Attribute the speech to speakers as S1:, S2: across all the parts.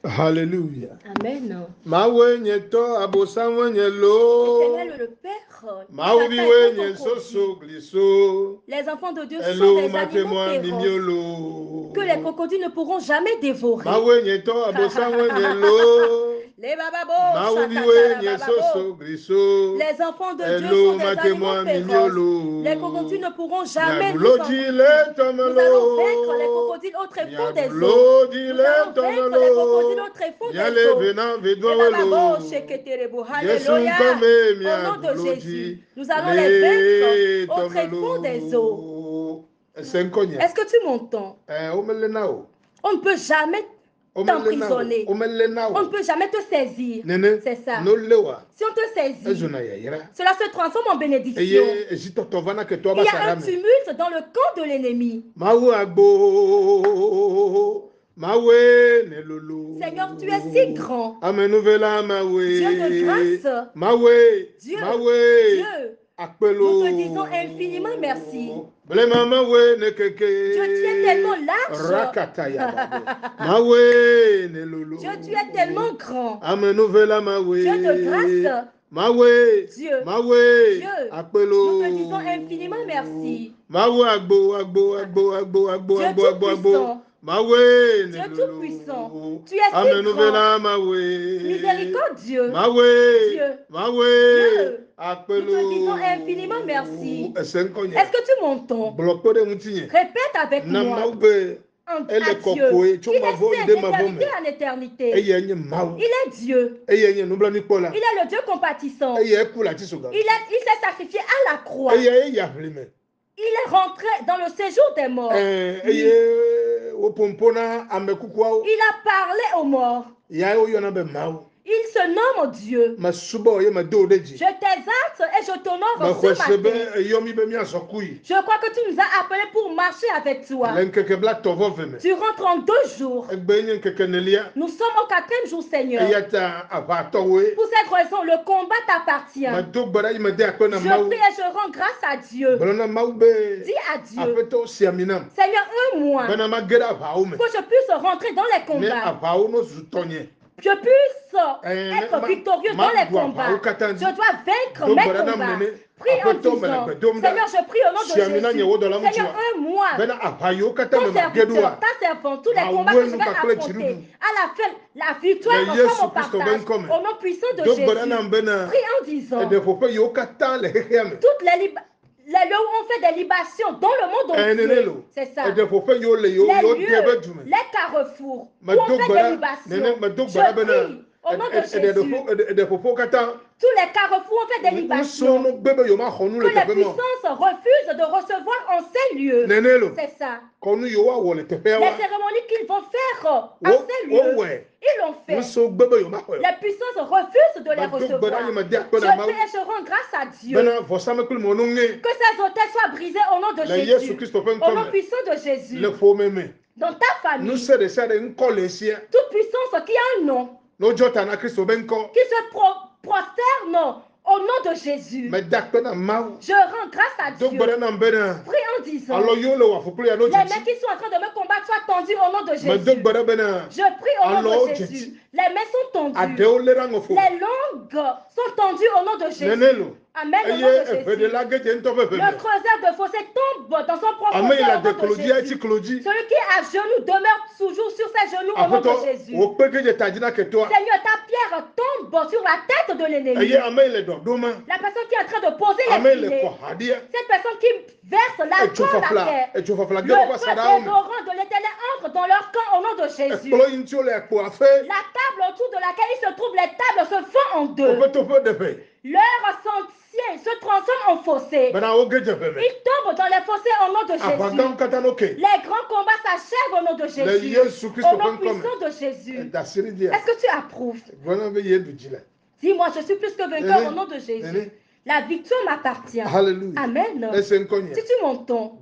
S1: Hallelujah.
S2: Amen.
S1: Mawe nyeto abosanwe nyelo.
S2: Éternel le Père,
S1: Maoubi
S2: chacun
S1: we
S2: écoute ton
S1: nyesoso
S2: produit.
S1: gliso.
S2: Les enfants de Dieu sont
S1: Hello
S2: des animaux
S1: matemoa
S2: féroces
S1: mimiolo.
S2: que les crocodiles ne pourront jamais dévorer.
S1: Mawe nyeto abosanwe nyelo.
S2: Les bababos,
S1: Maoubi we nyesoso gliso.
S2: les enfants de Dieu
S1: Hello
S2: sont des animaux
S1: matemoa
S2: féroces.
S1: mimiolo.
S2: Les crocodiles ne pourront jamais nous
S1: Miagulo dile tomelo.
S2: Nous allons vaincre les crocodiles au tréfonds des eaux.
S1: Miagulo
S2: Nous
S1: dile
S2: allons vaincre les crocodiles au
S1: tomelo.
S2: tréfonds des
S1: Miale
S2: eaux.
S1: vena
S2: Les
S1: vedwelo.
S2: bababos, sheketerebo.
S1: Yesu
S2: Alléluia.
S1: nkome
S2: Au nom de
S1: miagulo
S2: Jésus,
S1: di.
S2: nous allons les vaincre au tréfonds
S1: Tomelo.
S2: des eaux.
S1: Senkonya.
S2: Est-ce que tu m'entends?
S1: Omelenao.
S2: On ne peut jamais t'emprisonner. On
S1: Omelenao.
S2: ne peut jamais te saisir.
S1: Nene.
S2: C'est ça.
S1: Nolewa.
S2: Si on te saisit,
S1: Ezuna yayira.
S2: cela se transforme en bénédiction.
S1: Eye ejitotovana ke
S2: Il
S1: toba
S2: y a un
S1: sarame.
S2: tumulte dans le camp de l'ennemi.
S1: Mawu agbo. Mawe nelolo.
S2: Seigneur, tu es si grand.
S1: Amenuvela mawe.
S2: Dieu de grâce.
S1: Mawe.
S2: Dieu.
S1: Mawe.
S2: Dieu.
S1: Akpelo.
S2: Nous te disons infiniment merci.
S1: Dieu,
S2: tu es tellement large. Dieu, tu es tellement grand. Dieu de grâce. Dieu. Dieu. Nous te disons infiniment merci. Dieu tout-puissant. Dieu tout-puissant. Tu es si grand. Miséricordieux. Dieu. Dieu. Nous te disons infiniment merci. Est-ce que tu m'entends? Répète avec moi. À Dieu. Il est saint d'éternité en éternité. Il est Dieu. Il est le Dieu compatissant. Il s'est sacrifié à la croix. Il est rentré dans le séjour des morts. Il a parlé aux morts. Il se nomme Dieu. Je t'exalte et je t'honore ce matin. Je crois que tu nous as appelés pour marcher avec toi. Durant 32 jours. Nous sommes au 4e jour, Seigneur. Pour cette raison, le combat t'appartient. Je prie et je rends grâce à Dieu. Dis à Dieu, Seigneur, un mois, que je puisse rentrer dans les combats. Je puisse être victorieux dans les combats. Je dois vaincre mes combats. Prie en disant, Seigneur, je prie au nom de Jésus. Seigneur, un mois, ton serviteur, ta servante, tous les combats que je vais affronter, à la fin, la victoire en mon partage, au nom puissant de Jésus. Prie en disant, toutes les lieux où on fait des libations dans le monde entier, c'est ça. Les lieux, les carrefours, où on fait des libations. Je prie au nom de Jésus. Tous les carrefours ont fait des libations. Que les puissances refusent de recevoir en ces lieux. C'est ça. Les cérémonies qu'ils vont faire en ces lieux, ils l'ont fait. Les puissances refusent de les recevoir. Je prie et je rends grâce à Dieu. Que ces hôtels soient brisés au nom de Jésus. Au nom puissant de Jésus. Dans ta famille, toute puissance qui a un nom, qui se prosterne au nom de Jésus. Je rends grâce à Dieu. Prie en disant, les mains qui sont en train de me combattre soient tendues au nom de Jésus. Je prie au nom de Jésus. Les mains sont tendues. Les langues sont tendues au nom de Jésus. Amen, au nom de Jésus. Le creuseur de fossé tombe dans son propre cœur au nom de Jésus. Celui qui est à genoux demeure toujours sur ses genoux au nom de Jésus. Seigneur, ta pierre tombe sur la tête de l'ennemi. La personne qui est en train de poser les filets. Cette personne qui verse la corde à terre. Le feu dévorant de l'Éternel entre dans leur camp au nom de Jésus. La table autour de laquelle il se trouve, les tables se font en deux. Leur sentier se transforme en fossé. Ils tombent dans les fossés au nom de Jésus. Les grands combats s'achèvent au nom de Jésus. Au nom puissant de Jésus. Est-ce que tu approuves? Dis-moi, je suis plus que vainqueur au nom de Jésus. La victoire m'appartient. Amen. Si tu m'entends,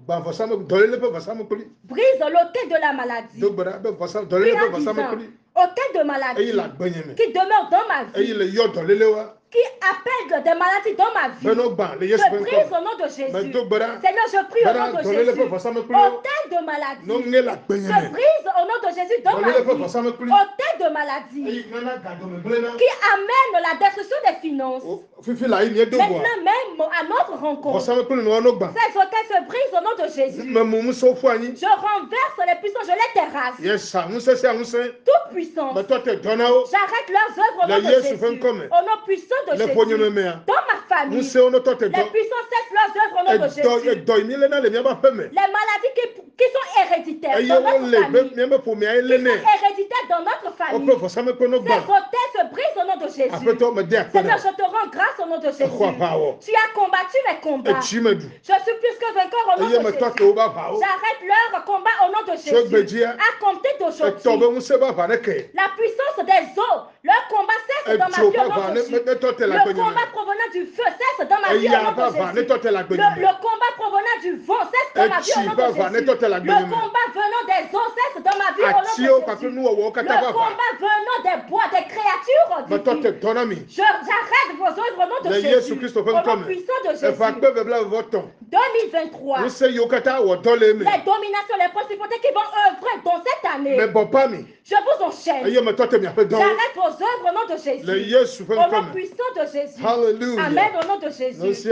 S2: brise l'autel de la maladie. Puis en disant, autel de maladie qui demeure dans ma vie, qui appelle des maladies dans ma vie, je brise au nom de Jésus. Seigneur, je prie au nom de Jésus. Autel de maladie, je brise au nom de Jésus dans ma vie. Autel de maladie qui amène la destruction des finances. Maintenant même à notre rencontre, ces hôtels se brisent au nom de Jésus. Je renverse les puissants, je les terrasse. Tout puissant, j'arrête leurs œuvres au nom de Jésus. Au nom puissant de Jésus. Dans ma famille, les puissants cessent leurs œuvres au nom de Jésus. Les maladies qui sont héréditaires dans notre famille, héréditaires dans notre famille, ces hôtels se brisent au nom de Jésus. Seigneur, je te rends grâce au nom de Jésus. Tu as combattu mes combats. Je suis plus que vainqueur au nom de Jésus. J'arrête leur combat au nom de Jésus. À compter d'aujourd'hui, la puissance des eaux, leur combat cesse dans ma vie au nom de Jésus. Le combat provenant du feu cesse dans ma vie au nom de Jésus. Le combat provenant du vent cesse dans ma vie au nom de Jésus. Le combat venant des eaux cesse dans ma vie au nom de Jésus. Le combat venant des bois, des créatures divines. J'arrête vos œuvres au nom de Jésus. Au nom puissant de Jésus. 2023. Les dominations, les principautés qui vont œuvrer dans cette année, je vous enchaîne. J'arrête vos œuvres au nom de Jésus. Au nom puissant de Jésus.
S1: Alléluia.
S2: Amen au nom de Jésus.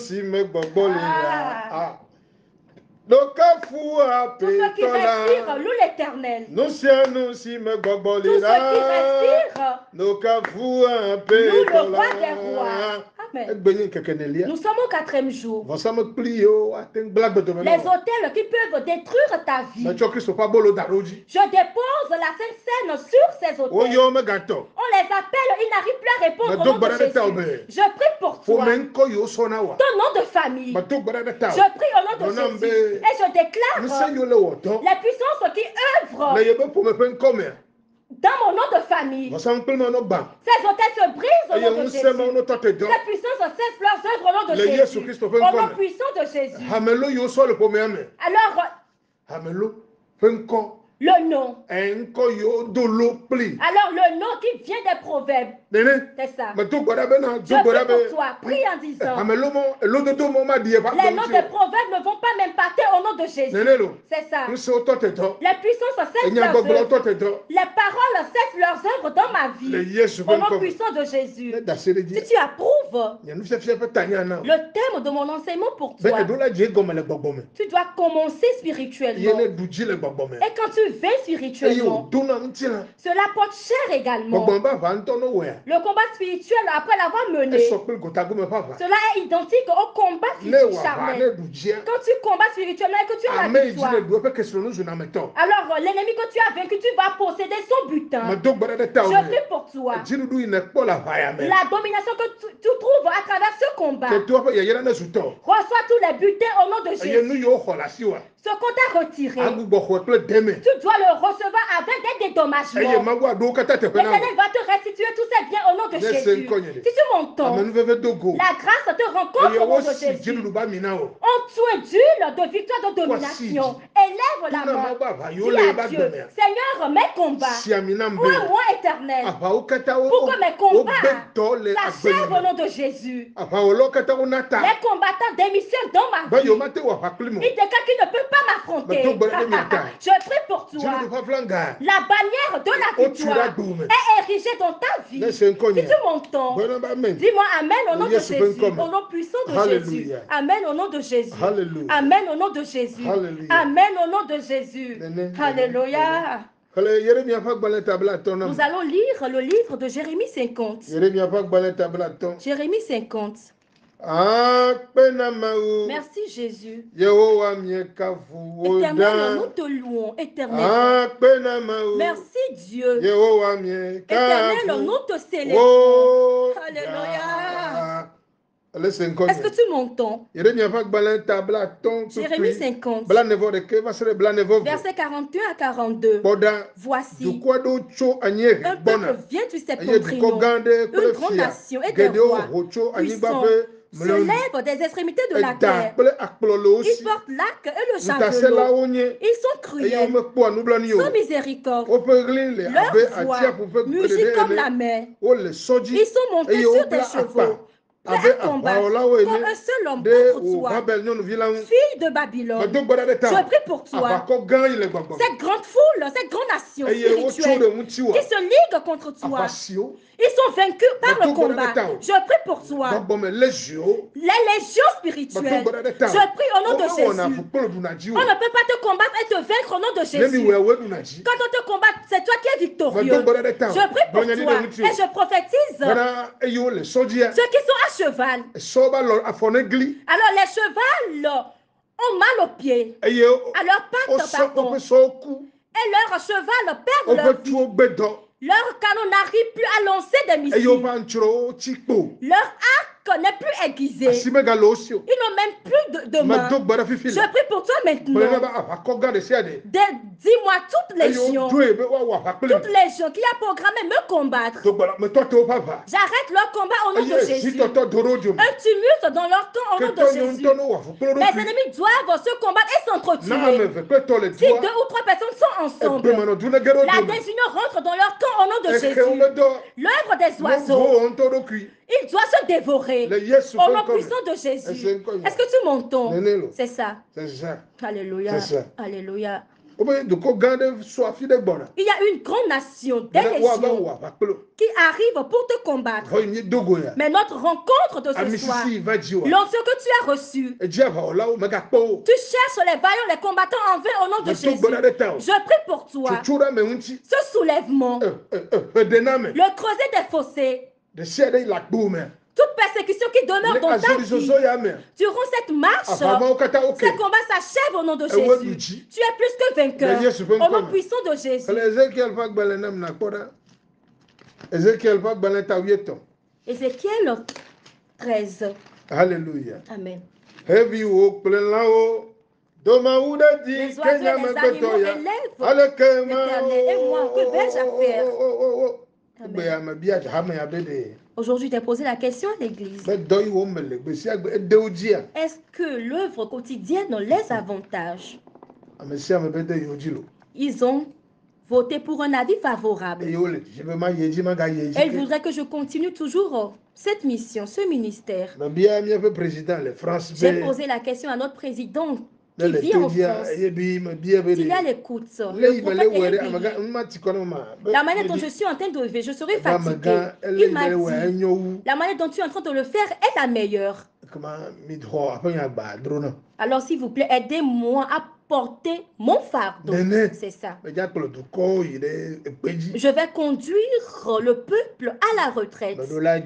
S2: Tous ceux qui respirent louent l'Éternel. Tous ceux qui respirent louent le roi des rois. Amen. Nous sommes au 4e jour. Les hôtels qui peuvent détruire ta vie. Je dépose la Sainte Seine sur ces hôtels. On les appelle, ils n'arrivent plus à répondre au nom de Jésus. Je prie pour toi. Ton nom de famille. Je prie au nom de Jésus. Et je déclare les puissances qui œuvrent dans mon nom de famille. Ces hôtels se brisent au nom de Jésus. Les puissances cessent leurs œuvres au nom de Jésus. Au nom puissant de Jésus. Alors, le nom. Alors le nom qui vient des proverbes. C'est ça. Je prie pour toi. Prie en disant. Les noms des proverbes ne vont pas m'impacter au nom de Jésus. C'est ça. Les puissances cessent leurs œuvres. Les paroles cessent leurs œuvres dans ma vie. Au nom puissant de Jésus. Si tu approuves le thème de mon enseignement pour toi, tu dois commencer spirituellement. Et quand tu vais spirituellement, cela porte cher également. Le combat spirituel, après l'avoir mené, cela est identique au combat charnel. Quand tu combats spirituellement et que tu as la victoire, alors l'ennemi que tu as vaincu, tu vas posséder son butin. Je prie pour toi. La domination que tu trouves à travers ce combat, reçois tous les butins au nom de Jésus. Ce qu'on t'a retiré, tu dois le recevoir avec des dédommagements. L'Éternel va te restituer tous ces biens au nom de Jésus. Si tu m'entends, la grâce te rencontre au nom de Jésus. En toi d'huile de victoire, de domination, élève la main. Dis à Dieu, Seigneur, mes combats, ô roi éternel, pour que mes combats s'achèvent au nom de Jésus. Les combattants démissionnent dans ma vie. Ils déclarent qu'ils ne peuvent pas m'affronter. Je prie pour toi. La bannière de la victoire est érigée dans ta vie. Si tu m'entends, dis-moi Amen au nom de Jésus. Au nom puissant de Jésus. Amen au nom de Jésus. Amen au nom de Jésus. Amen au nom de Jésus. Alléluia. Nous allons lire le livre de Jérémie 50. Jérémie 50. Merci Jésus. Éternel, nous te louons. Éternel. Merci Dieu. Éternel, nous te célébrons. Alléluia. Est-ce que tu m'entends? Jérémie 50. Verset 41 à 42. Voici, un peuple vient du septentrion, une grande nation et des rois puissants se lèvent des extrémités de la terre. Ils portent l'arc et le javelot. Ils sont cruels, sans miséricorde. Leur voix mugit comme la mer. Ils sont montés sur des chevaux. Prêt à combattre comme un seul homme contre toi, fille de Babylone. Je prie pour toi. Cette grande foule, cette grande nation spirituelle qui se ligue contre toi, ils sont vaincus par le combat. Je prie pour toi. Les légions spirituelles, je prie au nom de Jésus. On ne peut pas te combattre et te vaincre au nom de Jésus. Quand on te combat, c'est toi qui es victorieux. Je prie pour toi et je prophétise ceux qui sont à cheval. Alors les chevals ont mal aux pieds, à leurs pattes, pardon, et leurs chevals perdent leur vie. Leur canon n'arrive plus à lancer des missiles. Leur arc n'est plus aiguisé. Ils n'ont même plus de main. Je prie pour toi maintenant. Dis-moi toutes les légions qui a programmé me combattre. J'arrête leur combat au nom de Jésus. Un tumulte dans leur camp au nom de Jésus. Les ennemis doivent se combattre et s'entretuer. Si 2 ou 3 personnes sont ensemble, la désunion rentre dans leur camp au nom de Jésus. L'œuvre des oiseaux, il doit se dévorer au nom puissant de Jésus. Est-ce que tu m'entends? C'est ça. Alléluia. Alléluia. Il y a une grande nation, des légions qui arrivent pour te combattre. Mais notre rencontre de ce soir, l'onction que tu as reçue, tu cherches les vaillants, les combattants en vain au nom de Jésus. Je prie pour toi. Ce soulèvement, le creuset des fossés, toute persécution qui demeure dans ta vie, durant cette marche, ce combat s'achève au nom de Jésus. Tu es plus que vainqueur au nom puissant de Jésus. Ézéchiel 13.
S1: Alléluia.
S2: Amen.
S1: Les oiseaux et les animaux élèvent l'Éternel.
S2: Et moi, que vais-je faire? Aujourd'hui, tu as posé la question à l'église. Est-ce que l'œuvre quotidienne les avantage? Ils ont voté pour un avis favorable. Elle voudrait que je continue toujours cette mission, ce ministère. J'ai posé la question à notre président qui vit en France. S'il a l'écoute, le prophète la manière dont je suis en train de lever, je serai fatigué. Il m'a dit, la manière dont tu es en train de le faire est la meilleure. Alors s'il vous plaît, aidez-moi à porter mon fardeau. C'est ça. Je vais conduire le peuple à la retraite.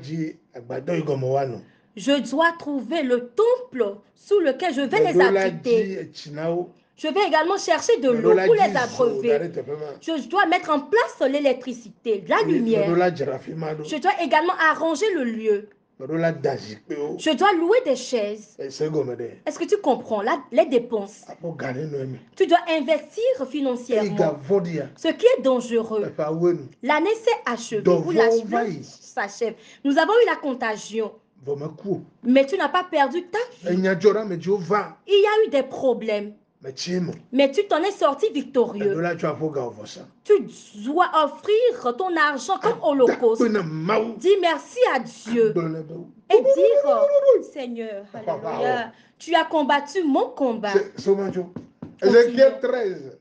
S2: Je dois trouver le temple sous lequel je vais les abriter. Je vais également chercher de l'eau pour les abreuver. Je dois mettre en place l'électricité, la lumière. Je dois également arranger le lieu. Je dois louer des chaises. Est-ce que tu comprends les dépenses? Tu dois investir financièrement. Ce qui est dangereux. L'année s'est achevée. Ou la s'achève. Nous avons eu la contagion. Mais tu n'as pas perdu ta vie. Il y a eu des problèmes. Mais tu t'en es sorti victorieux. Tu dois offrir ton argent comme holocauste. Dis merci à Dieu. Et dire, Seigneur, alléluia, tu as combattu mon combat.
S1: Ézéchiel 13.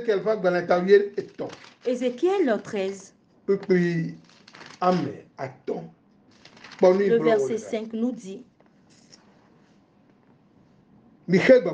S2: Ézéchiel 13. Le verset 5 nous dit, vous n'êtes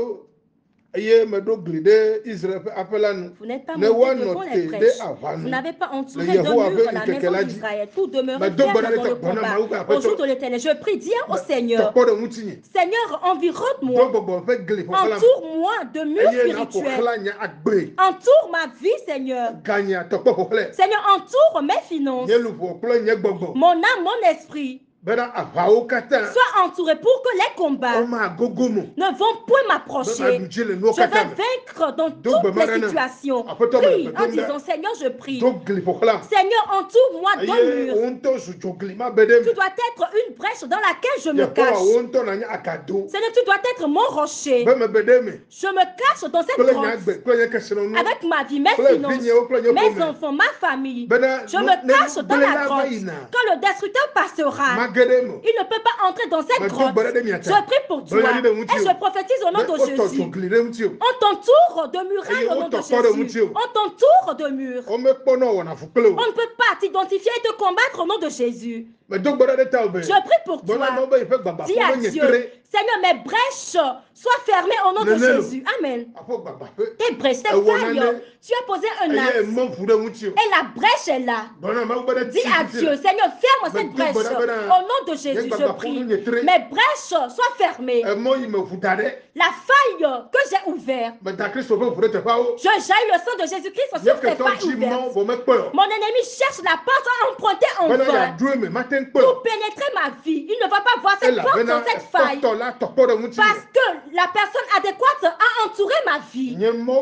S2: pas monté devant les prêches. Vous n'avez pas entouré de murs la maison d'Israël pour demeurer ferme dans le combat. Au jour de l'Éternel, je prie, dis au Seigneur, Seigneur, environne-moi, entoure-moi de murs spirituels, entoure ma vie, Seigneur. Seigneur, entoure mes finances, mon âme, mon esprit. Sois entouré pour que les combats ne vont point m'approcher. Je vais vaincre dans toutes les situations. Prie en disant, Seigneur, je prie. Seigneur, entoure-moi d'un mur. Tu dois être une brèche dans laquelle je me cache. Seigneur, tu dois être mon rocher. Je me cache dans cette grotte avec ma vie, mes finances, mes enfants, ma famille. Je me cache dans la grotte. Quand le destructeur passera, il ne peut pas entrer dans cette grotte. Je prie pour toi et je prophétise au nom de Jésus. On t'entoure de murailles au nom de Jésus. On t'entoure de murs. On ne peut pas t'identifier et te combattre au nom de Jésus. Je prie pour toi. Dis à Dieu, Seigneur, mes brèches soient fermées au nom de Jésus. Amen. Tes brèches, tes failles, tu as posé un acte et la brèche est là. Dis à Dieu, Seigneur, ferme cette brèche au nom de Jésus. Je prie. Mes brèches soient fermées. La faille que j'ai ouverte, je jaillis le sang de Jésus-Christ sur ces failles ouvertes. Mon ennemi cherche la porte à emprunter en vain pour pénétrer ma vie. Il ne va pas voir cette porte dans cette faille parce que la personne adéquate a entouré ma vie.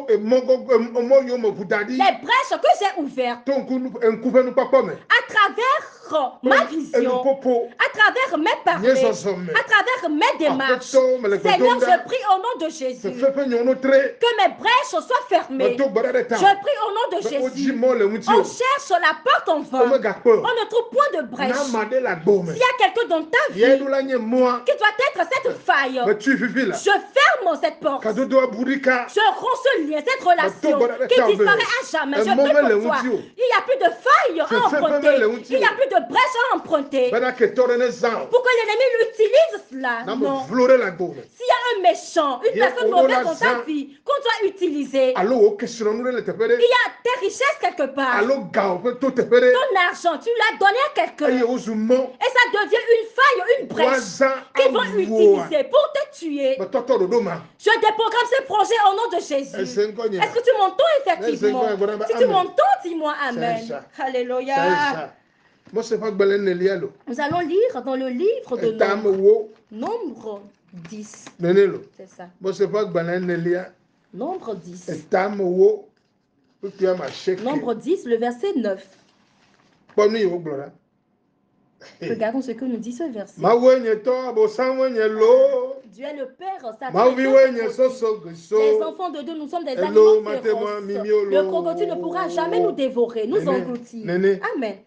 S2: Les brèches que j'ai ouvertes à travers ma vision, à travers mes paroles, à travers mes démarches. Seigneur, je prie au nom de Jésus que mes brèches soient fermées. Je prie au nom de Jésus. On cherche la porte en vain. On ne trouve point de brèche. S'il y a quelqu'un dans ta vie qui doit être cette faille, je ferme cette porte. Je romps ce lien, cette relation qui disparaît à jamais. Je prie pour toi. Il n'y a plus de faille à emprunter. Il n'y a plus de brèche à emprunter. Pour que l'ennemi utilise cela. Non. S'il y a un méchant, une personne mauvaise dans ta vie qu'on doit utiliser, il y a tes richesses quelque part. Ton argent, tu l'as donné à quelqu'un. Et ça devient une faille, une brèche qu'ils vont utiliser pour te tuer. Je déprogramme ce projet au nom de Jésus. Est-ce que tu m'entends effectivement? Si tu m'entends, dis-moi Amen. Alléluia. Nous allons lire dans le livre de Nombre 10. C'est ça. Nombre 10. Nombre 10, le verset 9. Regardons ce que nous dit ce verset. Dieu est le Père, Satan les enfants de Dieu, nous sommes des animaux féroces. Le crocodile ne pourra jamais nous dévorer, nous engloutir. Amen.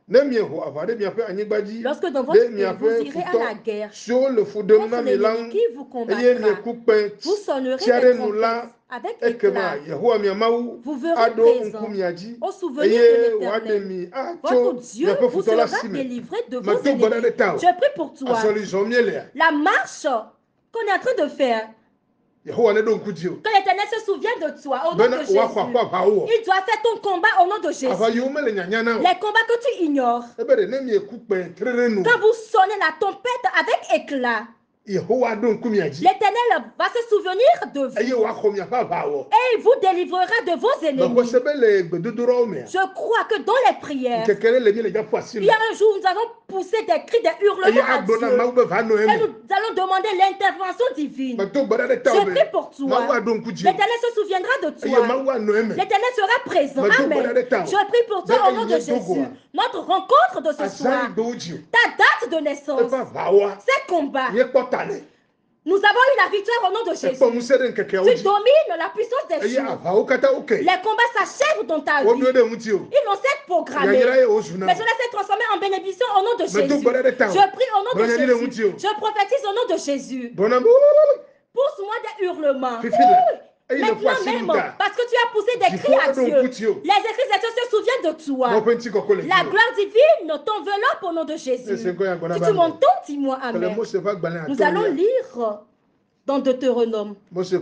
S2: Lorsque dans votre pays, vous irez à la guerre contre l'ennemi qui vous combattra, vous sonnerez des trompettes avec éclat. Vous verrez présent au souvenir de l'Éternel. Votre Dieu vous sera délivré de vos ennemis. Je prie pour toi. La marche qu'on est en train de faire, que l'Éternel se souvienne de toi au nom de Jésus. Il doit faire ton combat au nom de Jésus. Les combats que tu ignores. Quand vous sonnez la trompette avec éclat, l'Éternel va se souvenir de vous et il vous délivrera de vos ennemis. Je crois que dans les prières, il y a un jour où nous allons pousser des cris, des hurlements à Dieu et nous allons demander l'intervention divine. Je prie pour toi. L'Éternel se souviendra de toi. L'Éternel sera présent. Amen. Je prie pour toi au nom de Jésus. Notre rencontre de ce soir, ta date de naissance, ces combats, nous avons eu la victoire au nom de Jésus. Tu domines la puissance des jours. Les combats s'achèvent dans ta vie. Ils vont s'être programmés. Mais cela s'est transformé en bénédiction au nom de Jésus. Je prie au nom de Jésus. Je prophétise au nom de Jésus. Pousse-moi des hurlements. Maintenant même, parce que tu as poussé des cris à Dieu, les Écritures se souviennent de toi. La gloire divine t'enveloppe au nom de Jésus. Si tu m'entends, dis-moi Amen. Nous allons lire dans Deutéronome.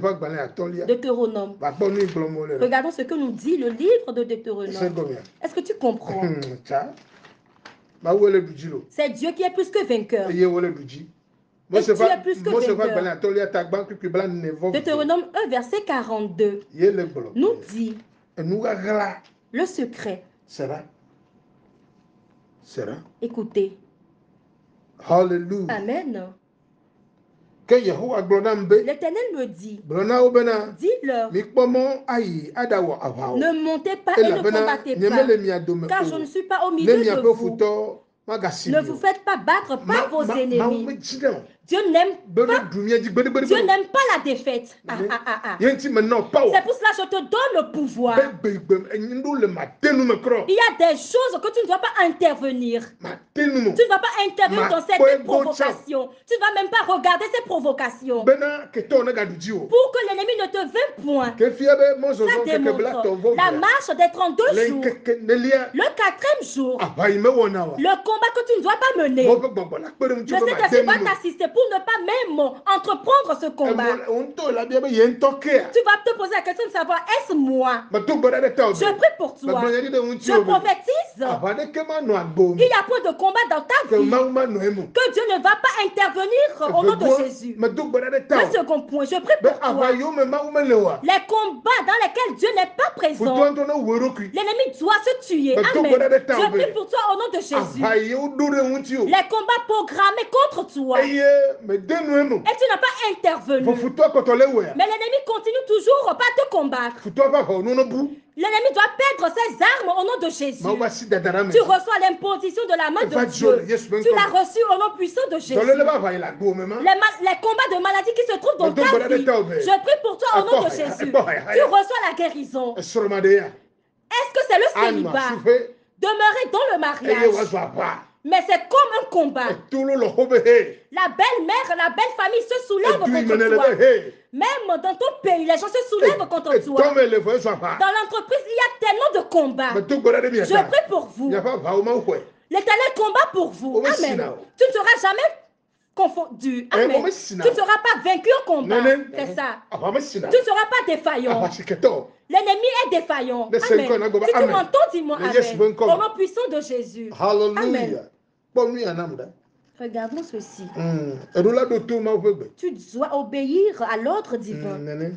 S2: Regardons ce que nous dit le livre de Deutéronome. Est-ce que tu comprends? C'est Dieu qui est plus que vainqueur. Et tu es plus que vainqueur. Deutéronome 1, verset 42 nous dit le secret. Écoutez.
S1: Hallelujah.
S2: Amen.
S1: L'Éternel
S2: me dit, dis-leur, ne montez pas et ne combattez pas, car je ne suis pas au milieu de vous. Ne vous faites pas battre par vos ennemis. Dieu n'aime pas la défaite. C'est pour cela que je te donne le pouvoir. Il y a des choses que tu ne dois pas intervenir. Tu ne vas pas intervenir dans cette provocation. Tu ne vas même pas regarder ces provocations. Pour que l'ennemi ne te veuille point. Ça démontre la marche des 32 jours. Le 4e jour. Le combat que tu ne dois pas mener. Le Saint-Esprit va t'assister pour ne pas même entreprendre ce combat. Tu vas te poser la question de savoir, est-ce moi? Je prie pour toi. Je prophétise. Il y a point de combat dans ta vie que Dieu ne va pas intervenir au nom de Jésus. Le second point, je prie pour toi. Les combats dans lesquels Dieu n'est pas présent, l'ennemi doit se tuer. Amen. Je prie pour toi au nom de Jésus. Les combats programmés contre toi. Et tu n'as pas intervenu. Mais l'ennemi continue toujours pas te combattre. L'ennemi doit perdre ses armes au nom de Jésus. Tu reçois l'imposition de la main de Dieu. Tu l'as reçu au nom puissant de Jésus. Les combats de maladie qui se trouvent dans ta vie, je prie pour toi au nom de Jésus. Tu reçois la guérison. Est-ce que c'est le célibat? Demeurer dans le mariage. Mais c'est comme un combat. La belle-mère, la belle famille se soulève contre toi. Même dans ton pays, les gens se soulèvent contre toi. Dans l'entreprise, il y a tellement de combats. Je prie pour vous. L'Éternel combat pour vous. Amen. Tu ne seras jamais confondu. Amen. Tu ne seras pas vaincu au combat. C'est ça. Tu ne seras pas défaillant. L'ennemi est défaillant. Amen. Si tu m'entends, dis-moi Amen. Au nom puissant de Jésus. Amen. Regardons ceci. Tu dois obéir à l'ordre divin.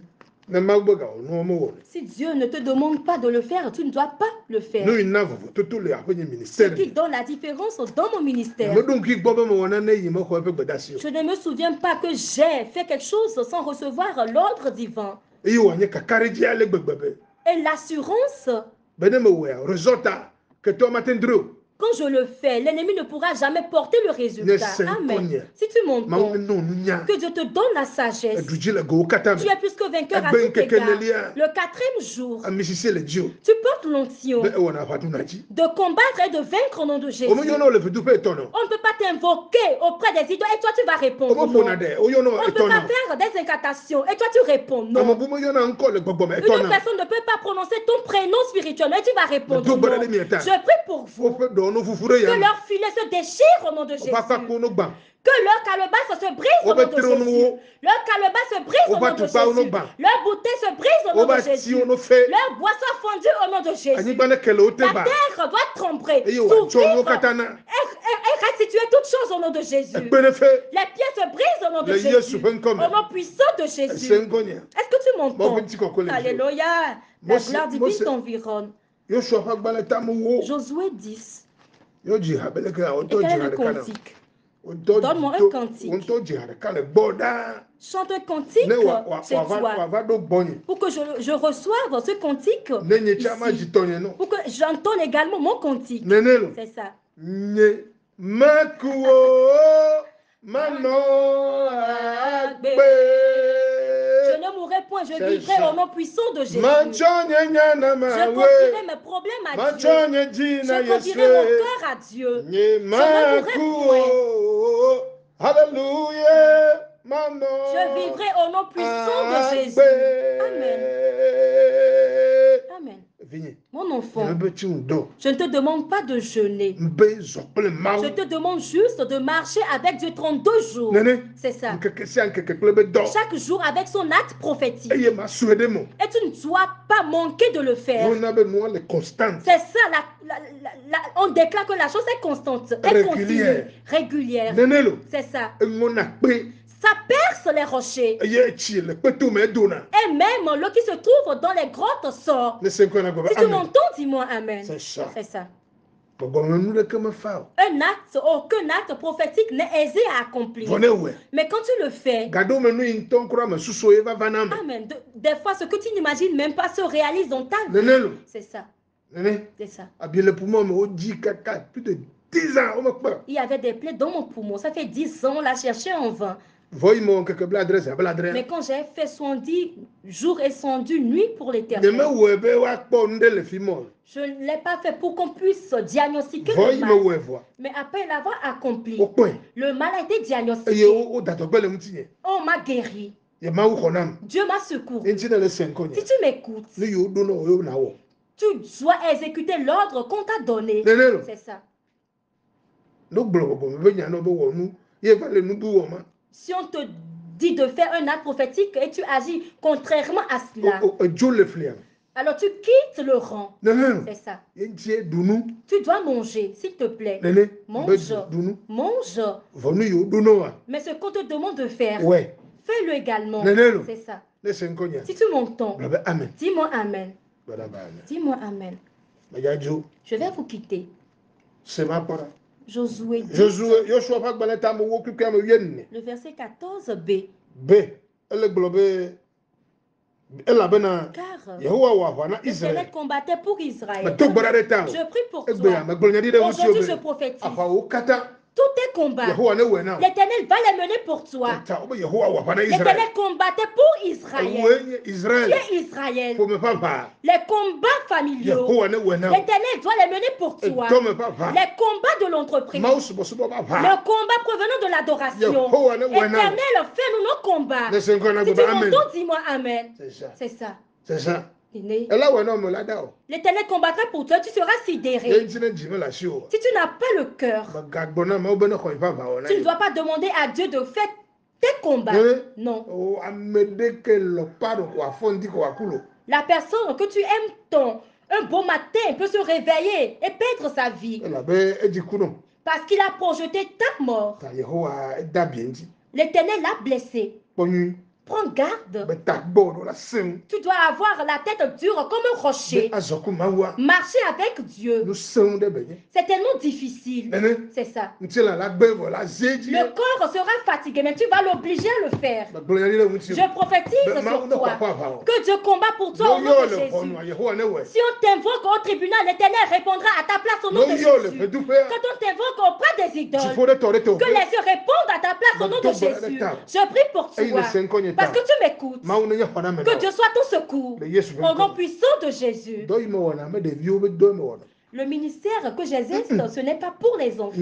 S2: Si Dieu ne te demande pas de le faire, tu ne dois pas le faire. Ce qui donne la différence dans mon ministère. Je ne me souviens pas que j'ai fait quelque chose sans recevoir l'ordre divin. Et l'assurance, quand je le fais, l'ennemi ne pourra jamais porter le résultat. Amen. Si tu m'entends, que Dieu te donne la sagesse. Tu es plus que vainqueur à tout égard. Le 4e jour, tu portes l'onction de combattre et de vaincre au nom de Jésus. On ne peut pas t'invoquer auprès des idoles et toi tu vas répondre non. On ne peut pas faire des incantations et toi tu réponds non. Une personne ne peut pas prononcer ton prénom spirituel et tu vas répondre non. Je prie pour vous. Que leur filet se déchire au nom de Jésus. Que leur calebasse se brise au nom de Jésus. Leur calebasse se brise au nom de Jésus. Leur bouteille se brise au nom de Jésus. Leur boisson fondue au nom de Jésus. La terre doit trembler, s'ouvrir et restituer toutes choses au nom de Jésus. Les pieds se brisent au nom de Jésus. Au nom puissant de Jésus. Est-ce que tu m'entends? Alléluia. La gloire divine t'environne. Josué 10. Et quel est le cantique? Donne-moi un cantique. Chante un cantique chez toi. Pour que je reçoive ce cantique ici. Pour que j'entende également mon cantique. C'est ça. Je ne mourrai point, je vivrai au nom puissant de Jésus. Je confierai mes problèmes à Dieu. Je confierai mon cœur à Dieu. Je ne mourrai point.
S1: Alléluia.
S2: Je vivrai au nom puissant de Jésus. Amen. Amen. Mon enfant, je ne te demande pas de jeûner. Je te demande juste de marcher avec Dieu 32 jours. C'est ça. Chaque jour avec son acte prophétique. Et tu ne dois pas manquer de le faire. C'est ça, on déclare que la chose est constante, est continue, régulière. C'est ça. Ça perce les rochers. Et même l'eau qui se trouve dans les grottes sort. Si tu m'entends, dis-moi Amen. C'est ça. Un acte, aucun acte prophétique n'est aisé à accomplir. Mais quand tu le fais, amen, des fois ce que tu n'imagines même pas se réalise dans ta vie. C'est ça. C'est ça. Il y avait des plaies dans mon poumon. Ça fait 10 ans, on l'a cherché en vain. Mais quand j'ai fait 110 jours et 110 nuits pour l'Éternel, je ne l'ai pas fait pour qu'on puisse diagnostiquer le mal. Mais après l'avoir accompli, le mal a été diagnostiqué. On m'a guéri. Dieu m'a secouru. Si tu m'écoutes, tu dois exécuter l'ordre qu'on t'a donné. C'est ça. Si on te dit de faire un acte prophétique et tu agis contrairement à cela, alors tu quittes le rang. C'est ça. Tu dois manger, s'il te plaît. Mange. Mange. Mais ce qu'on te demande de faire, fais-le également. C'est ça. Si tu m'entends, dis-moi Amen. Dis-moi Amen. Je vais vous quitter. Josué 10, le verset 14b. Car l'Éternel combattait pour Israël. Je prie pour toi. Aujourd'hui, je prophétise. Tous tes combats, l'Éternel va les mener pour toi. L'Éternel combattait pour Israël. Qui est Israël? Les combats familiaux, l'Éternel doit les mener pour toi. Les combats de l'entreprise, le combat provenant de l'adoration. Éternel, fais-nous nos combats. Si tu m'entends, dis-moi Amen. C'est ça. C'est ça. L'Éternel combattra pour toi, tu seras sidéré. Si tu n'as pas le cœur, tu ne dois pas demander à Dieu de faire tes combats. Non. La personne que tu aimes un beau matin peut se réveiller et perdre sa vie. Parce qu'il a projeté ta mort. L'Éternel l'a blessé. Prends garde. Tu dois avoir la tête dure comme un rocher. Marcher avec Dieu. C'est tellement difficile. C'est ça. Le corps sera fatigué, mais tu vas l'obliger à le faire. Je prophétise sur toi que Dieu combat pour toi au nom de Jésus. Si on t'invoque au tribunal, l'Éternel répondra à ta place au nom de Jésus. Quand on t'invoque auprès des idoles, que les cieux répondent à ta place au nom de Jésus. Je prie pour toi. Parce que tu m'écoutes. Que Dieu soit ton secours. Au nom puissant de Jésus. Le ministère que j'exerce, ce n'est pas pour les enfants.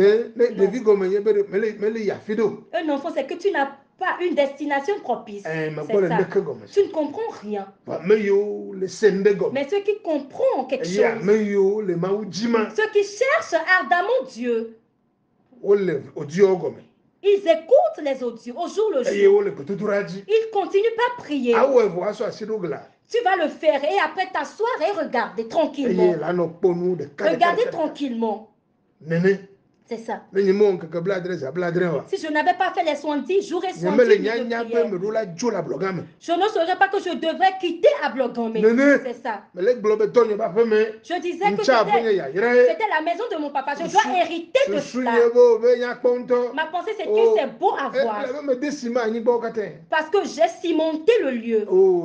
S2: Un enfant, c'est que tu n'as pas une destination propice. C'est ça. Tu ne comprends rien. Mais ceux qui comprennent quelque chose, ceux qui cherchent ardemment Dieu, ils écoutent les audios au jour le jour. Ils continuent pas à prier. Tu vas le faire et après t'asseoir et regarder tranquillement. Regardez tranquillement. C'est ça. Si je n'avais pas fait les 70 jours et 70 nuits de prière, je ne saurais pas que je devrais quitter Ablogomé. C'est ça. Je disais que c'était la maison de mon papa. Je dois hériter de cela. Ma pensée c'est que c'est beau à voir. Parce que j'ai cimenté le lieu.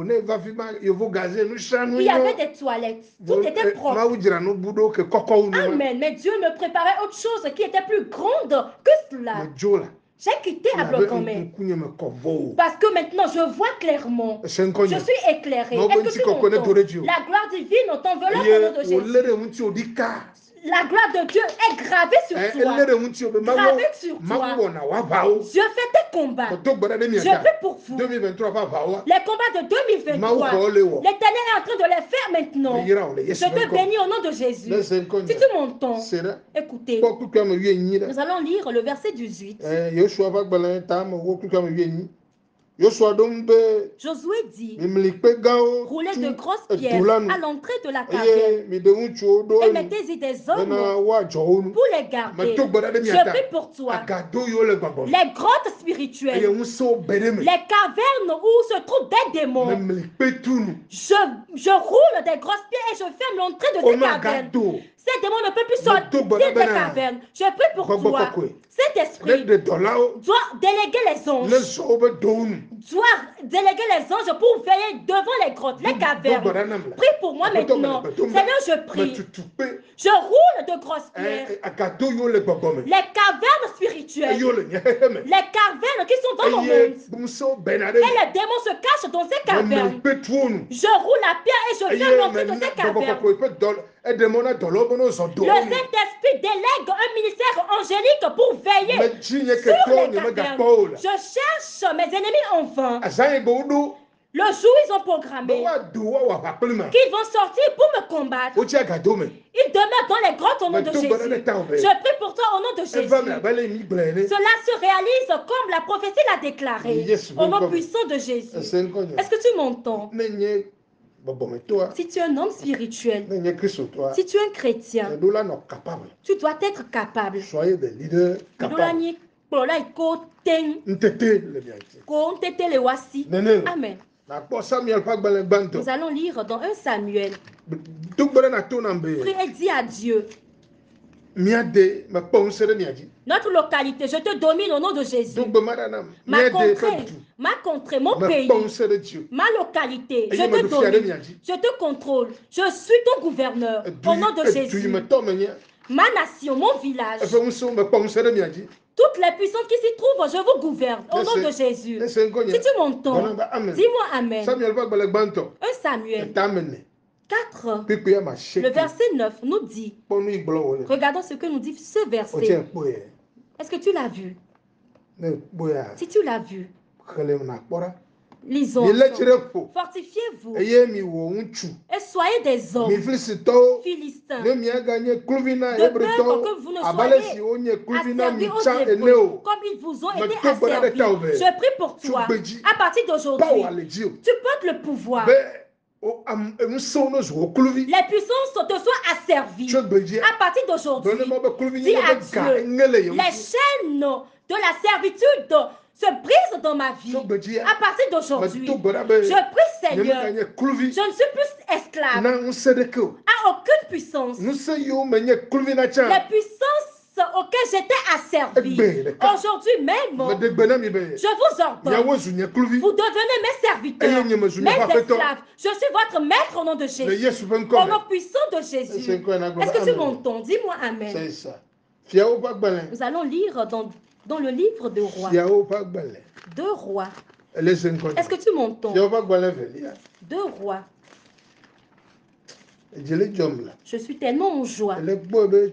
S2: Il y avait des toilettes. Tout était propre. Amen. Mais Dieu me préparait autre chose qui était plus grande que cela. J'ai quitté Ablogomé. Parce que maintenant je vois clairement. Je suis éclairé. Est-ce que tu m'entends? La gloire divine t'enveloppe au nom de Jésus. La gloire de Dieu est gravée sur toi. Gravée sur toi. Dieu fait tes combats. Je prie pour vous. Les combats de 2023. L'Éternel est en train de les faire maintenant. Je te bénis au nom de Jésus. Si tu m'entends, écoutez. Nous allons lire le verset 18. Josué dit, roulez de grosses pierres à l'entrée de la caverne et mettez-y des hommes pour les garder. Je prie pour toi. Les grottes spirituelles, les cavernes où se trouvent des démons, je roule des grosses pierres et je ferme l'entrée de ces cavernes. Ces démons ne peuvent plus sortir des cavernes. Je prie pour toi. Cet esprit doit déléguer les anges. Doit déléguer les anges pour veiller devant les grottes, les cavernes. Prie pour moi maintenant. Seigneur, je prie. Je roule de grosses pierres. Les cavernes spirituelles. Les cavernes qui sont dans mon monde. Et les démons se cachent dans ces cavernes. Je roule la pierre et je viens l'entrée de ces cavernes. Le Saint-Esprit délègue un ministère angélique pour veiller sur les cavernes. Je cherche mes ennemis en vain. Le jour ils ont programmé qu'ils vont sortir pour me combattre. Ils demeurent dans les grottes au nom de Jésus. Je prie pour toi au nom de Jésus. Cela se réalise comme la prophétie l'a déclaré. Au nom puissant de Jésus. Est-ce que tu m'entends? Si tu es un homme spirituel, si tu es un chrétien, tu dois être capable.
S1: Soyez des leaders capables.
S2: Amen. Nous allons lire dans 1 Samuel. Prie et dis à Dieu. Notre localité, je te domine au nom de Jésus. Ma contrée, mon pays, ma localité, je te domine, je te contrôle, je suis ton gouverneur au nom de Jésus. Ma nation, mon village, toutes les puissances qui s'y trouvent, je vous gouverne au nom de Jésus. Si tu m'entends, dis-moi Amen. 1 Samuel 4, le verset 9 nous dit, regardons ce que nous dit ce verset. Est-ce que tu l'as vu? Si tu l'as vu, lisons. Fortifiez-vous et soyez des hommes philistins, de peur que vous ne soyez asservis aux Hébreux comme ils vous ont été asservis. Je prie pour toi, à partir d'aujourd'hui, tu portes le pouvoir. Les puissances te soient asservies. À partir d'aujourd'hui, dis à Dieu, les chaînes de la servitude se brisent dans ma vie. À partir d'aujourd'hui, je prie Seigneur, je ne suis plus esclave à aucune puissance. Les puissances auxquelles j'étais asservi, aujourd'hui même, je vous ordonne, vous devenez mes serviteurs, mes esclaves. Je suis votre maître au nom de Jésus, au nom puissant de Jésus. Est-ce que tu m'entends? Dis-moi Amen. Nous allons lire dans le livre de Rois. 2 Rois. Est-ce que tu m'entends? 2 Rois. Je suis tellement en joie. Je vois que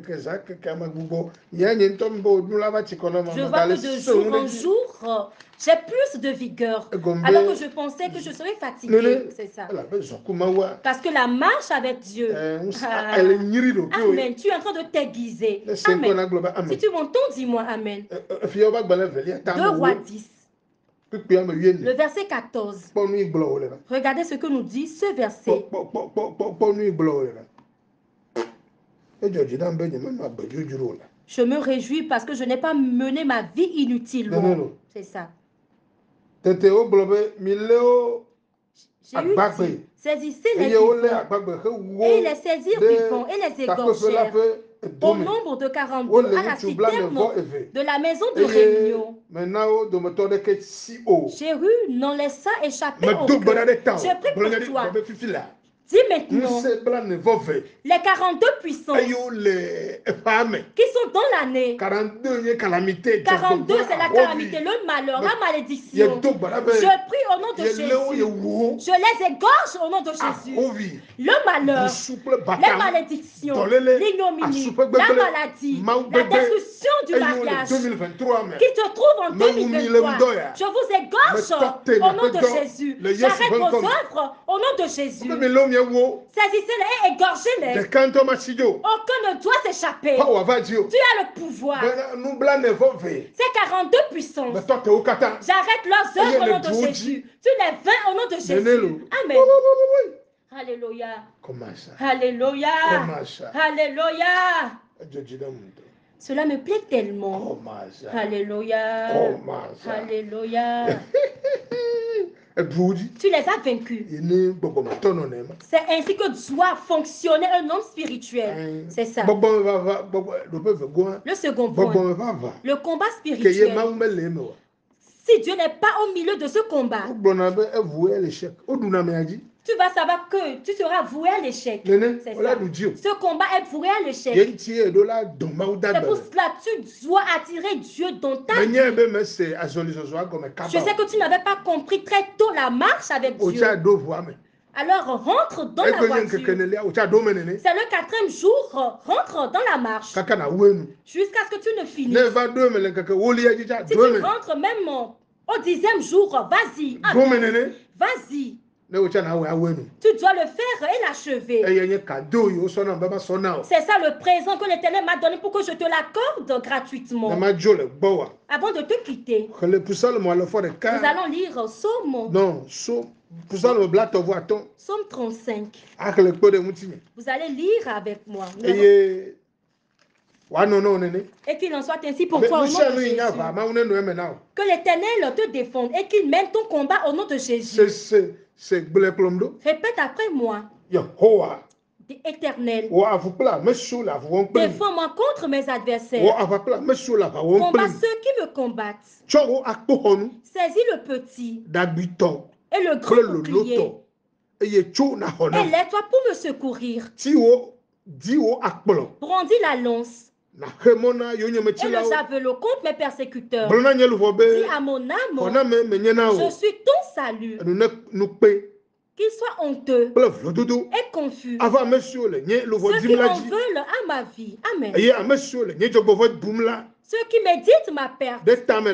S2: de jour en jour, j'ai plus de vigueur. Alors que je pensais que je serais fatiguée. C'est ça. Parce que la marche avec Dieu. Amen. Tu es en train de t'aiguiser. Amen. Si tu m'entends, dis-moi Amen. 2 Rois 10. Le verset 14. Regardez ce que nous dit ce verset. Je me réjouis parce que je n'ai pas mené ma vie inutilement. C'est ça. J'ai eu dit, saisissez les vivants, et les saisirent vivants, et les égorgèrent, au nombre de 42, à la citerne de la maison de réunion. Jéhu n'en laissa échapper aucun. Je prie pour toi. Dis maintenant, les 42 puissances qui sont dans l'année, 42 c'est la calamité, le malheur, la malédiction. Je prie au nom de Jésus, je les égorge au nom de Jésus. Le malheur, les malédictions, l'ignominie, la maladie, la destruction du mariage qui se trouve en 2023. Je vous égorge au nom de Jésus. J'arrête vos œuvres au nom de Jésus. Saisissez-les et égorgez-les. Aucun ne doit s'échapper. Tu as le pouvoir. Ces 42 puissances, j'arrête leurs œuvres au nom de Jésus. Tu les vains au nom de Jésus. Amen. Alléluia. Alléluia. Alléluia. Cela me plaît tellement. Alléluia. Alléluia. Tu les as vaincus. C'est ainsi que doit fonctionner un homme spirituel. C'est ça. Le second point. Le combat spirituel. Si Dieu n'est pas au milieu de ce combat, tu vas savoir que tu seras voué à l'échec. C'est ça. Ce combat est voué à l'échec. C'est pour cela que tu dois attirer Dieu dans ta vie. Je sais que tu n'avais pas compris très tôt la marche avec Dieu. Alors rentre dans la voiture. C'est le 4e jour, rentre dans la marche. Jusqu'à ce que tu ne finisses. Si tu rentres même au 10e jour, vas-y. Vas-y. Tu dois le faire et l'achever. C'est ça le présent que l'Éternel m'a donné pour que je te l'accorde gratuitement. Avant de te quitter, nous allons lire Psaume 35. Vous allez lire avec moi. Et qu'il en soit ainsi pour toi au nom de Jésus. Que l'Éternel te défende et qu'il mène ton combat au nom de Jésus. Répète après moi. Éternel, défends-moi contre mes adversaires. Combat ceux qui me combattent. Saisis le petit et le grand bouclier. Et lève-toi pour me secourir. Brandis la lance et le javelot contre mes persécuteurs. Dis à mon âme, je suis ton salut. Qu'il soit honteux et confus ceux qui en veulent à ma vie. Amen. Ceux qui méditent ma perte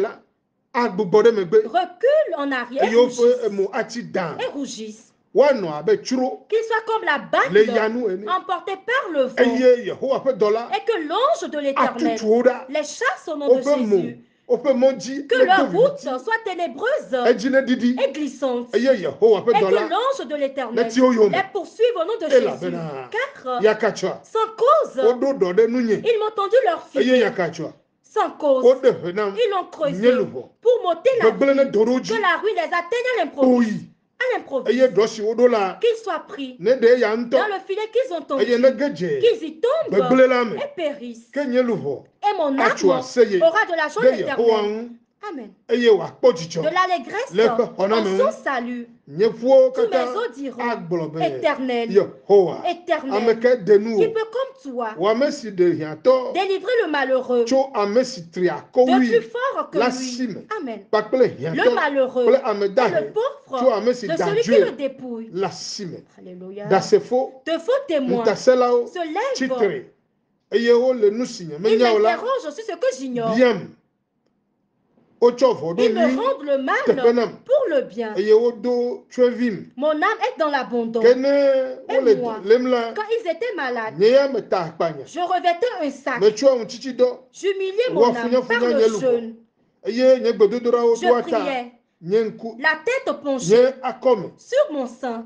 S2: reculent en arrière et rougissent. Qu'ils soient comme la bague emportée par le vent et que l'ange de l'Éternel les chasse au nom de Jésus. Que leur route soit ténébreuse et glissante et que l'ange de l'Éternel les poursuive au nom de Jésus. Car sans cause, ils m'ont tendu leur filet. Sans cause, ils l'ont creusé pour m'ôter la vie, que la ruine les atteigne à l'improviste. Qu'ils soient pris dans le filet qu'ils ont tendu, qu'ils y tombent et périssent. Et mon âme aura de la joie éternelle. Amen. De l'allégresse en son salut. Tous mes os diront, Éternel, Éternel, qui peut comme toi délivrer le malheureux de plus fort que lui. Amen. Le malheureux et le pauvre de celui qui le dépouille. Alléluia. De faux témoins se lèvent. Ils m'interrogent sur ce que j'ignore. Ils me rendent le mal pour le bien. Mon âme est dans l'abandon. Et moi, quand ils étaient malades, je revêtais un sac. J'humiliais mon âme par le jeûne. Je priais, la tête penchée sur mon sein,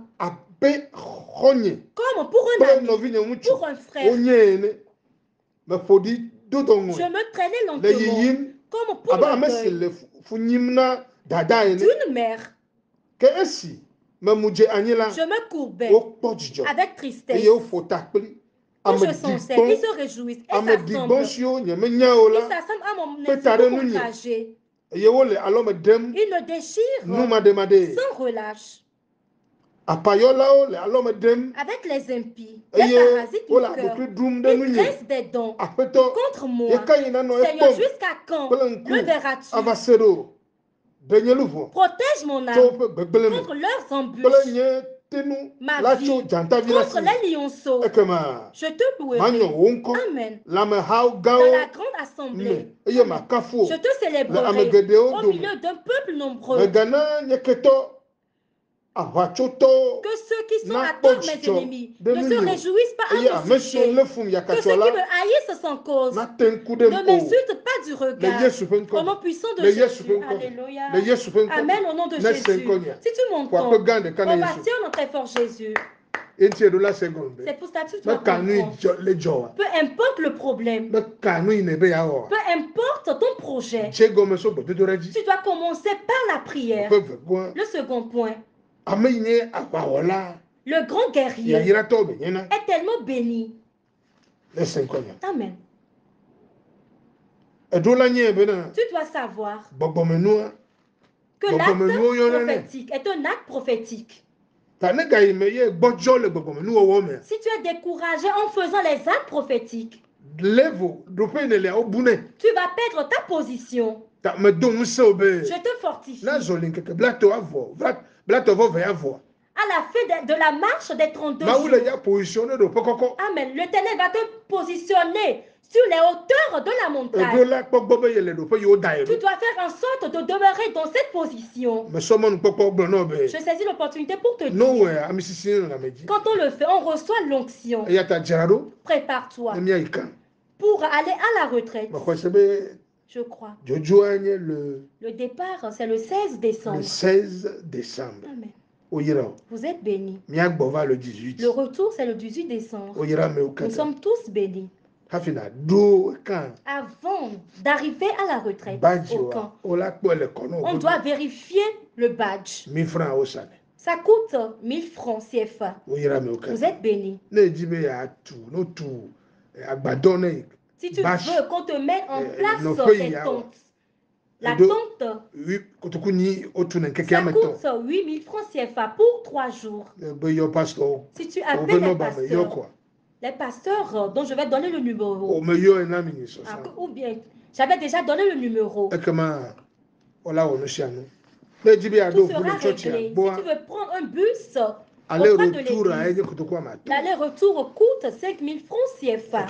S2: comme pour un ami, pour un frère. Je me traînais lentement, comme pour le deuil d'une mère. Je me courbais avec tristesse. Quand je sentais, ils se réjouissent et s'assemblent. Ils s'assemblent à mon ouvragé. Ils me déchirent sans relâche. Avec les impies, les parasites mon cœur, ils graissent des dents contre moi. Seigneur, jusqu'à quand le verras-tu? Protège mon âme contre leurs embûches, ma vie contre les lionceaux. Je te louerai. Amen. Dans la grande assemblée, je te célébrerai au milieu d'un peuple nombreux. Que ceux qui sont à tort mes ennemis ne se réjouissent pas à mon sujet. Que ceux qui me haïssent sans cause ne m'insultent pas du regard. Au nom puissant de Jésus. Alléluia. Amen au nom de Jésus. Si tu m'entends, on va sur notre fort Jésus. C'est pour ça que tu dois comprendre. Peu importe le problème, peu importe porte ton projet, tu dois commencer par la prière. Le second point. Le grand guerrier est tellement béni. Amen. Tu dois savoir que l'acte prophétique est un acte prophétique. Si tu es découragé en faisant les actes prophétiques, tu vas perdre ta position. Je te fortifie. À la fin de la marche des 32 jours, Amen, l'Éternel va te positionner sur les hauteurs de la montagne. Tu dois faire en sorte de demeurer dans cette position. Je saisis l'opportunité pour te dire, quand on le fait, on reçoit l'onction. Prépare-toi pour aller à la retraite. Je crois. Le départ, c'est le 16 décembre.
S1: Le 16 décembre.
S2: Amen.
S1: Oyira.
S2: Vous êtes bénis.
S1: Le 18.
S2: Le retour, c'est le 18 décembre. Nous sommes tous bénis. Avant d'arriver à la retraite au camp, on doit vérifier le badge.
S1: 1000 francs au salaire.
S2: Ça coûte 1000 francs CFA. Vous êtes bénis. Si tu veux qu'on te mette en place tes tentes, la tente, ça coûte 8000 francs CFA pour 3 jours. Si tu appelles les pasteurs dont je vais donner le numéro, ou bien j'avais déjà donné le numéro, tout sera réglé. Si tu veux prendre un bus, l'aller-retour coûte 5000 francs CFA.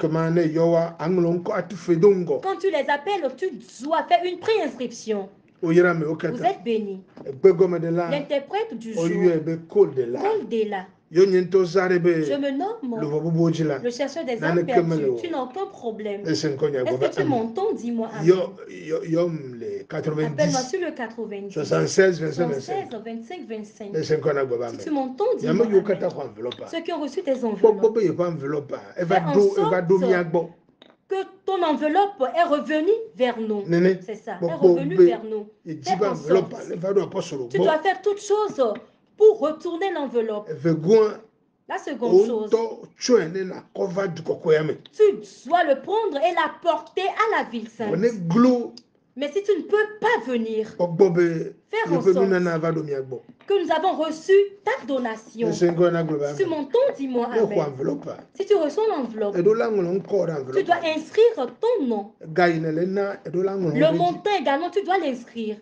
S2: Quand tu les appelles, tu dois faire une préinscription. Vous êtes bénis. L'interprète du jour, Koldela. Je me nomme le chercheur des âmes perdues. Tu n'as aucun problème. Est-ce que tu m'entends? Dis-moi. Appelle-moi sur le 90. 76, 25, 25. Si tu m'entends, dis-moi. Ceux qui ont reçu tes enveloppes, fais en sorte que ton enveloppe est revenue vers nous. C'est ça, est revenue vers nous. Fais en sorte. Tu dois faire toutes choses pour retourner l'enveloppe. La seconde chose, tu dois le prendre et la porter à la ville sainte. Mais si tu ne peux pas venir, faire en sorte que nous avons reçu ta donation. Si tu m'entends, dis-moi amen. Si tu reçois l'enveloppe, tu dois inscrire ton nom. Le montant également, tu dois l'inscrire.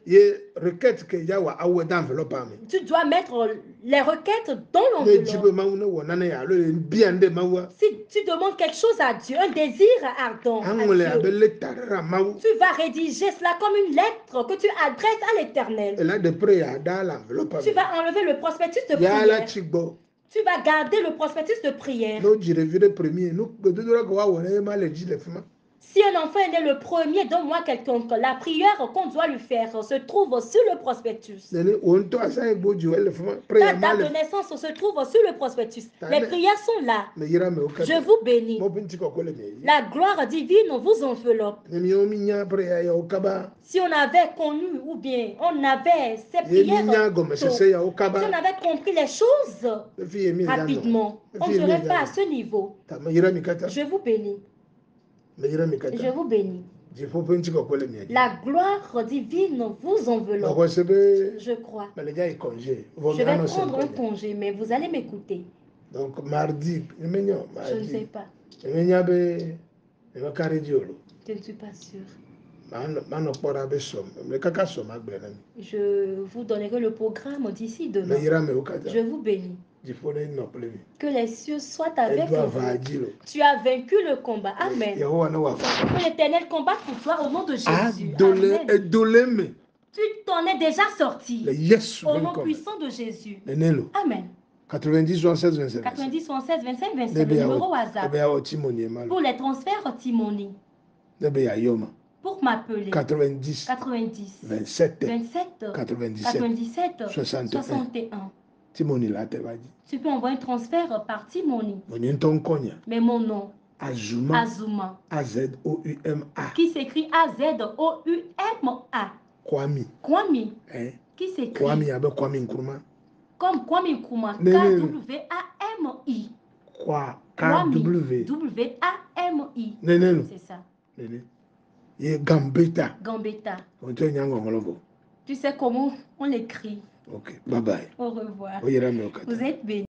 S2: Tu dois mettre les requêtes dans l'enveloppe. Si tu demandes quelque chose à Dieu, un désir ardent à Dieu, tu vas rédiger cela comme une lettre que tu adresses à l'Éternel. Tu vas enlever le prospectus de prière. Tu vas garder le prospectus de prière. Si un enfant est né le premier, donne-moi quelconque. La prière qu'on doit lui faire se trouve sur le prospectus. Ta date de naissance se trouve sur le prospectus. Les prières sont là. Je vous bénis. La gloire divine vous enveloppe. Si on avait connu ou bien on avait ces prières tôt, si on avait compris les choses rapidement, on ne serait pas à ce niveau. Je vous bénis. Je vous bénis. La gloire divine vous enveloppe. Je crois. Je vais prendre un congé, mais vous allez m'écouter.
S1: Donc mardi,
S2: je ne sais pas. Je ne suis pas sûre. Je vous donnerai le programme d'ici demain. Je vous bénis. Que les cieux soient avec vous. Tu as vaincu le combat. Amen. Que l'Éternel combatte pour toi au nom de Jésus. Amen. Tu t'en es déjà sorti. Au nom puissant de Jésus. Amen.
S1: 90 76 25
S2: 90 76 25 25. Le numéro WhatsApp. Pour les transferts Timoni. Pour m'appeler.
S1: 90 27
S2: 97 61. Tu peux envoyer un transfert par Timoni. Mais mon nom,
S1: Azuma.
S2: Azuma.
S1: A-Z-O-U-M-A.
S2: Qui s'écrit A-Z-O-U-M-A.
S1: Kwame.
S2: Kwame.
S1: Hein?
S2: Qui s'écrit
S1: Kwame avec Kwame Nkrumah.
S2: Comme Kwame Nkrumah. K-W-A-M-I.
S1: K-W.
S2: W-A-M-I. C'est ça.
S1: Gambetta.
S2: Gambetta.
S1: Tu
S2: sais comment on l'écrit.
S1: Ok, bye bye.
S2: Au revoir.
S1: Vous
S2: êtes bénis.